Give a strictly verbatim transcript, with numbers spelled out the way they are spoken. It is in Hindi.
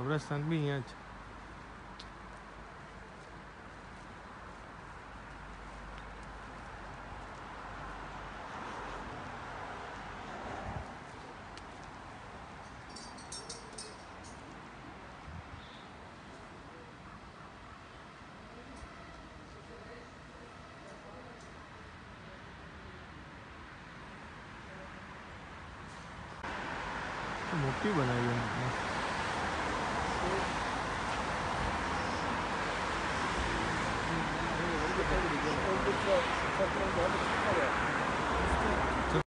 कब्रस्तान भी यहाँ છે. मोटी बनाई है बहुत अच्छा है।